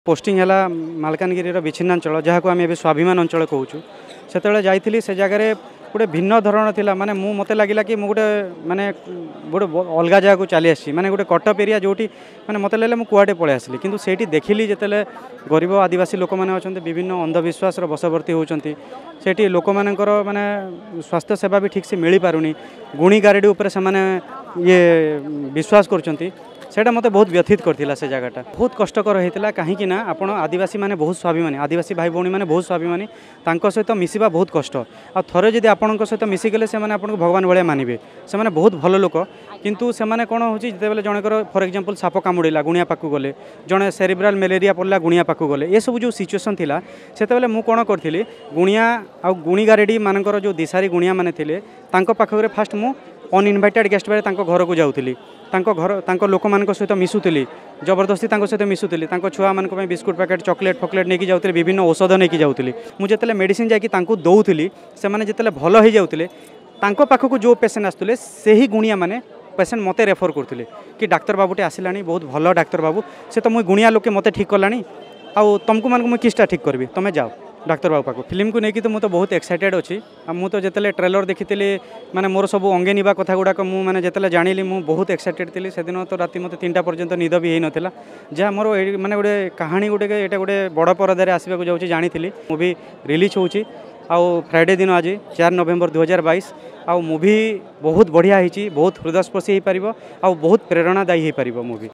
Posting है मालकानगिरी विच्छिन्नांचल जहाँ को आम ए स्वाभिमान अंचल कहूँ से जाइली से जगार गोटे भिन्न धरण थी माने मत लगे कि गोटे माने गोटे अलग जगह को चली आसी माने गोटे कटअप एरिया जो माने मत लगे मुझे कुआटे पलि आसली कितु से देखिली जिते गरीब आदिवासी लोक मैंने अच्छा विभिन्न अंधविश्वास बशवर्ती होती से लोक मानकर माने स्वास्थ्य सेवा भी ठीक से मिल पारुनी गुणी गारेडी उपर से माने ये विश्वास करछंती सेटा मते बहुत व्यथित करथिला से जगहटा बहुत कष्टकर होता कहीं आपण आदिवासी माने बहुत स्वाभिमानी आदिवासी भाई भौणी माने बहुत स्वाभिमानी तांको सहित मिसिबा बहुत कष्ट आ थरे जदि आपणक सहित मिसिगले से माने आपनको भगवान भाया मानबे से माने बहुत भल लोक किंतु से माने कोन होची जेतेबेले जनकर फॉर एग्जांपल साप कामुड़िला गुणिया पाखु गले जने सेरिब्रल मलेरिया पड़ला गुणिया पाखु गले ये सब जो सिचुएसन थिला सेतेबेले मु कोन करथिली गुणिया आ गुणी गारेडी मानकर जो दिसारी गुणिया माने थिले तांको पाखरे फास्ट मु अनइनवाइटेड गेस्ट बारे तांको घर को जाउथिली तांको घर तांको लोक मानक सहित मिसुथिली जबरदस्ती तांको सहित मिसुथिली तांको छुआ मानक पे बिस्कुट पैकेट चॉकलेट फॉकलेट नेकी जाउथिली विभिन्न औषध नेकी जाउथिली मु जेतेले मेडिसिन जाकी तांको दउथिली से माने जेतेले भल हो जाउथिले तांको पाखको जो पेशेंट आसुले सेही गुणिया माने पेशेंट मते रेफर करथिले कि डाक्टर बाबूटे आसिलानी बहुत भल डाक्टर बाबू से तो मुई गुणिया लोके मते ठीक करलानी आ तुमको मानक मुई किसटा ठीक करबी तमे जाओ डाक्तर बाबू पाक फिल्म को लेकिन तो मुझे बहुत एक्साइटेड अच्छी मुझे जिते ट्रेलर देखी माने मोर सब अंगे निबा कथा गुड़ाक मुझे जिते जानी मुझे बहुत एक्साइटेड थी से दिन तो राति मत 3टा पर्यंत निद भी हो नाला जहाँ मोर माने गोटे कहानी गोटे ये गोटे बड़ परदार आसवाक जाऊँगी जानी मूवी रिलीज होची आउ फ्राइडे दिन आज 4 नवेम्बर 2022 आउ मूवी बहुत बढ़िया होती बहुत हृदयस्पर्शी हो पार आउ बहुत प्रेरणादायी हो पार मूवी।